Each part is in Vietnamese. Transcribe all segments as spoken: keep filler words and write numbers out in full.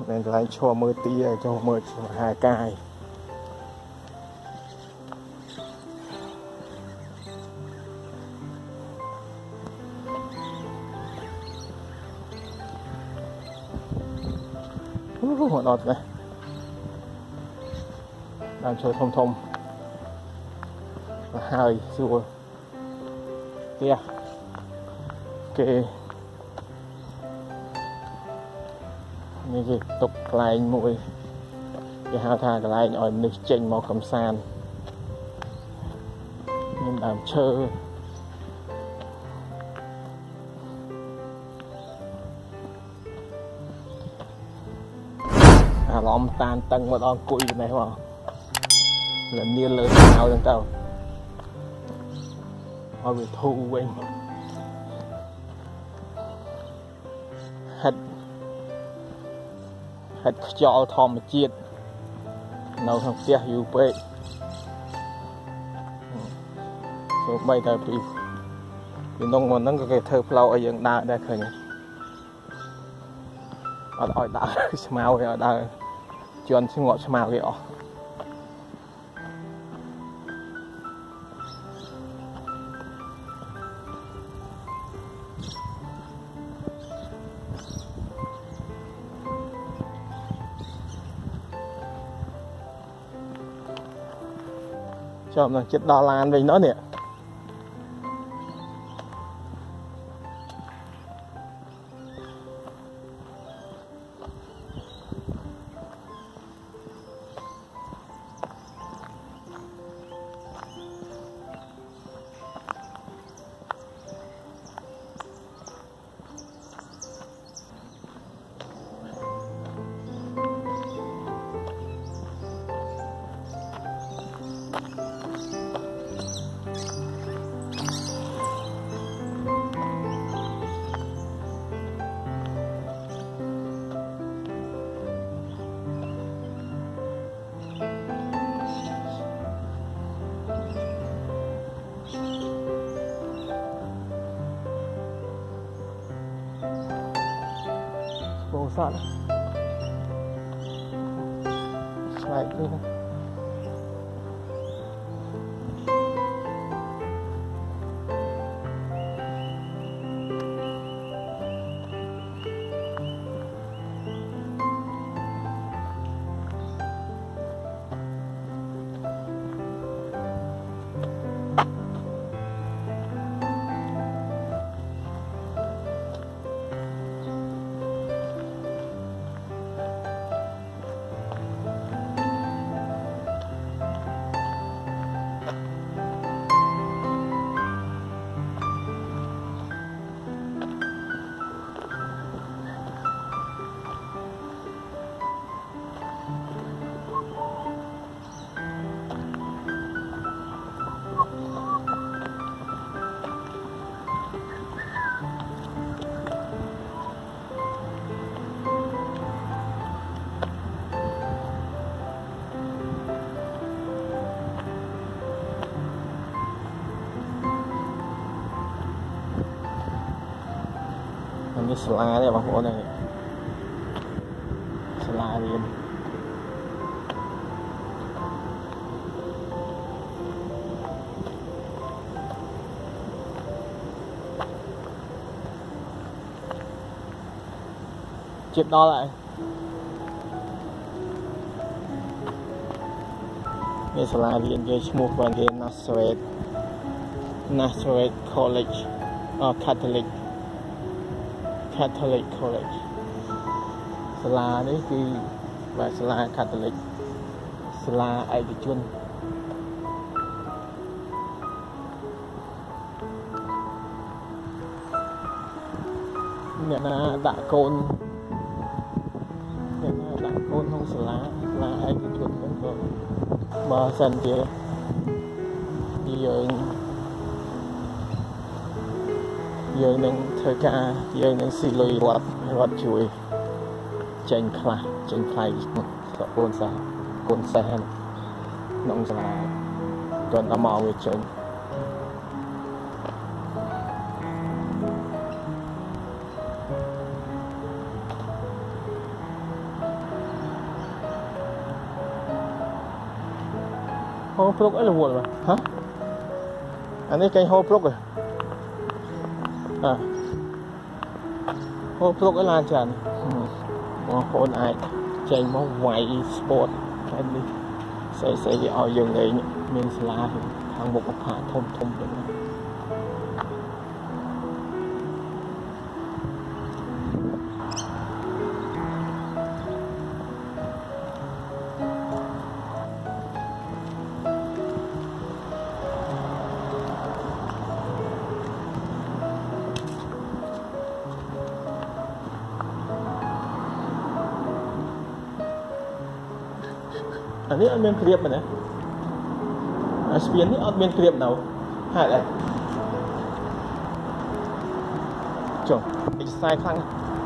nên lại cho mưa tia cho mưa hai cài một đọt này đang chơi thông thông và hai rồi kia kê như cái tục lại mũi cái hao thà cái lại ở nước chênh màu cầm sàn nhưng làm chơi à lõm tan tầng một con cùi này không lần niên lớn nào chẳng tao họ bị thu quên hết hết cho thòm chiết nấu thằng kia yêu bê số bây giờ thì thì nông mà nó cái thơ flow ở những đá đây khởi ở đòi đá màu ở đây chuyên sinh ngọt màu vậy cho mình chết đo lan về nó nè bố sợ lại điนี่สลาเนี่ยบางคนเนี่ยสลาเรียนเจ็บดอlạiนี่สลาเรียนที่ชื่อว่าเรียน Nazareth Nazareth College อ๋อ Catholic Catholic College ศาลานี่คือว่าศาลา Catholic ศาลาเอกชนเนี่ยนะด่าโกนเนี่ยนะด่าโกนของศาลาศาลาเอกชนมันก็มาสั่นเดียวเยอะយើងនឹងធ្វើការយើងនឹងស៊ីលុយរត់រត់ជួយចេញខ្លះចេញថ្លៃកូនសាកូនសែនក្នុងសាលាទាន់តែមកវាចេញ hô plug ấy là muộn mà hả anh ấy cây hô plug rồi à hô plug ấy lan tràn mà hôn ai chạy máu quay sport cái đi sẽ sẽ đi ở dừng đấy miền Sla hàng một phá thôm thôm đượcอันนี้อันเป็นเครียบมันนะอันสเปียนนี่อันเป็นเครียบเนาหายเลยจบอีกสายครั้ง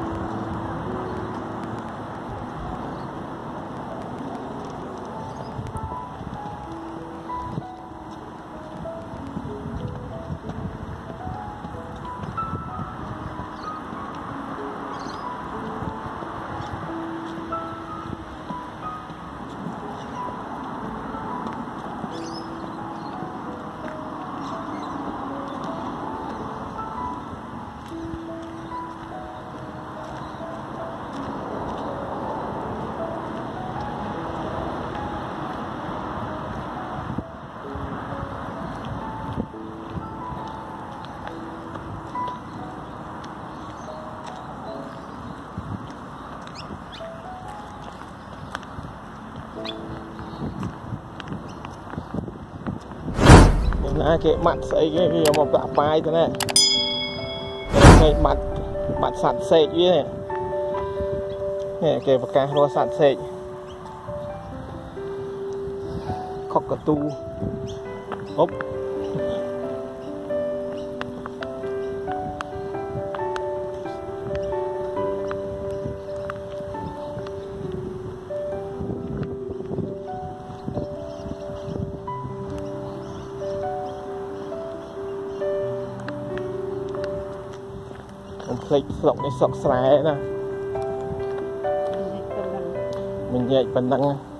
นะเกะมัดใส่เงี้ยมาปะปลายตัวนี้เกะมัดมัดสัตว์เสกยี่เนี่ยเนี่ยเกะปากกาโรสัตว์เสกขอกกระตูอ๊บคลิกสกในสกสลายนะมันใหญ่เป็นดัง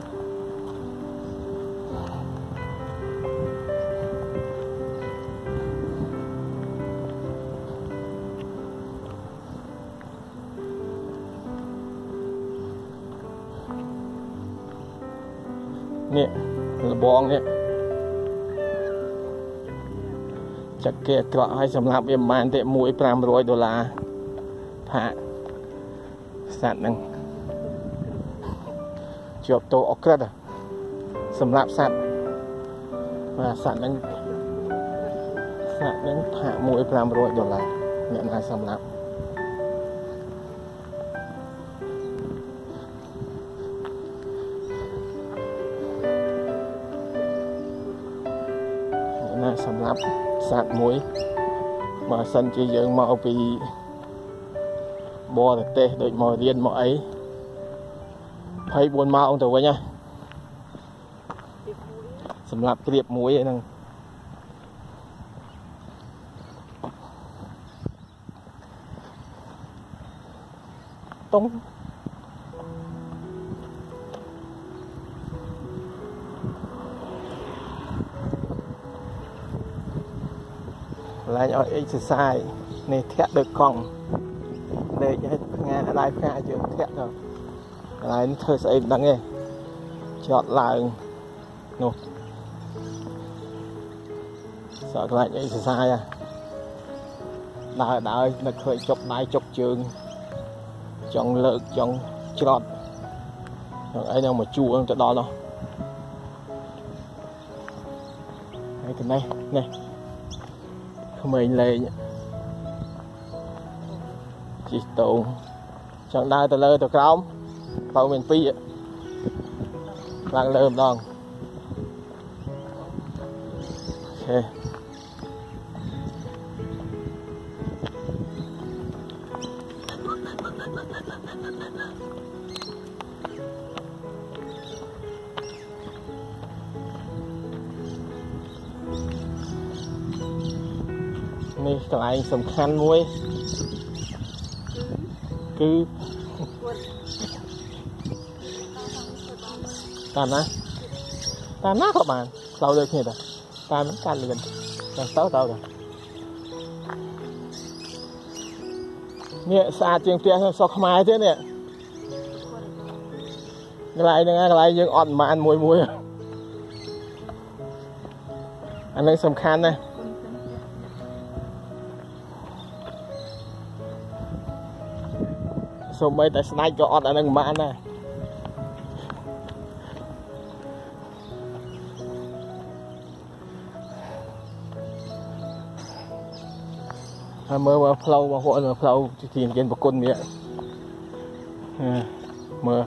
เนี่ยระบองเนี่ยจะเกะเกาะให้สำหรับเอ็มมันเตะมวยปรามร้อยดอลลาร์ผ่าสัตว์นึงจบโตออกกระดสำหรับสัตว์มาสัตว์นึงสัตว์นึงผ่ามวยปรามร้อยดอลลาร์เนี่ยนะสำหรับนะสำหรับสัตว์มวยมาสันจีเยอะมาเอาไปบอเตะโดยมาเรียนมาไอ้ไพ่บนมาองตัวไว้เนี่ยสำหรับเรียบมวยนั่งตรงlà nhỏ exercise này thét được còn để cho nghe lại pha chưa thét rồi lại thơ sẽ đăng nghe chọn lại nô sợ lại exercise à đã đã là khởi chụp lại chụp trường chọn lực chọn chọn ấy đâu mà chua cho đó đâu cái này này mình lên chỉ tụng chẳng đai từ lơ từ không bao mình phi lăng lơm đòn okนี่กลายสำคัญมวยคือตามนะตามหน้าเข้ามา lâu được như thế ta mới can liền là tao tao rồi nè xa tiếng tiếng sao không ai thế nè cái này cái này nhưng ọt mà ăn mùi mùi anh ấy sầm khan này số mấy tại snack cho ọt anh ấy mà ăn này mơ mơ flow mà hội là flow thì tìm trên một con miệng mơ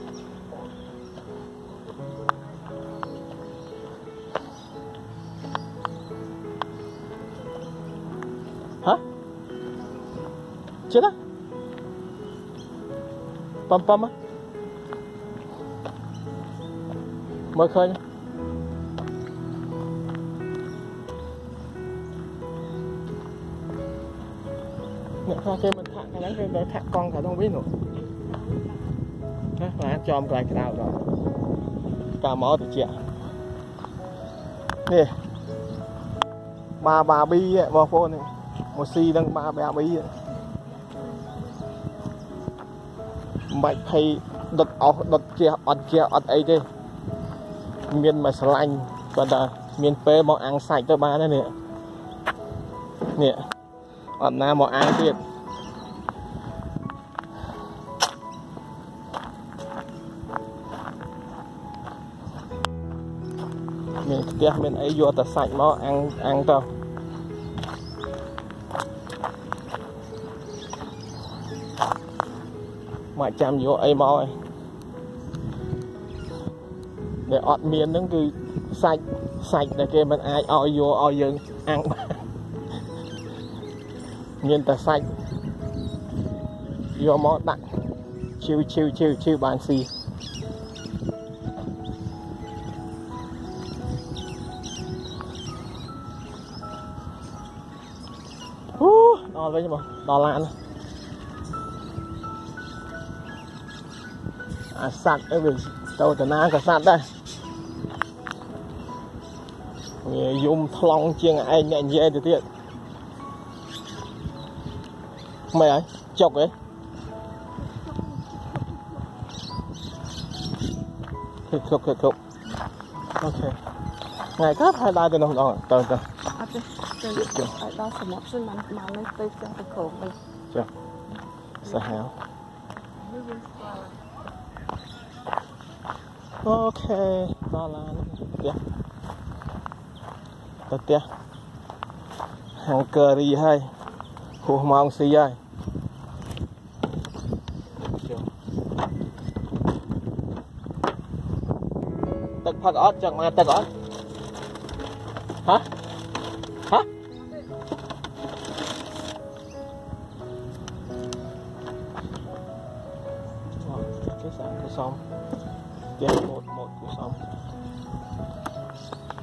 hả chết á pam pam á mơ khơi nhá sao cái mình thả cái đấy cái thả con cả không biết nữa là cho cái cái nào rồi cả mỏ thì chị nè ba ba bi bao phô này một xi đang ba ba bi mày hay đợt ở đợt kia ọt kia ọt ấy đi miền mà sành còn là miền pê món ăn sạch cho ba đây nè nè ọt na món ănទៀតmình tiếc mình ấy vô ta sạch nó ăn ăn tao mà chăm vô ấy mò để ọt miên nó cứ sạch sạch là kia mình ai oi vô oi dừng ăn miên ta sạch vô mò đặng chiêu chiêu chiêu chiêu bàn xì đo với nhưng mà đo lan à sạch cái việc đâu từ na cả sạch đây dùng thong chiên anh nhẹ nhẹ từ tiện mày ấy chọc ấy khục khục khục khục ok ngày khác hai đai từ nông đó từ từ đó là một sinh mà mà lên tới cho cái cổ mình chưa sao hả ok đó là tiếc tất tiếc hàng curry hay khu mong xì ơi tật phật ót chẳng mà tật ót hả hả cái sản của xong tiếp một một của xong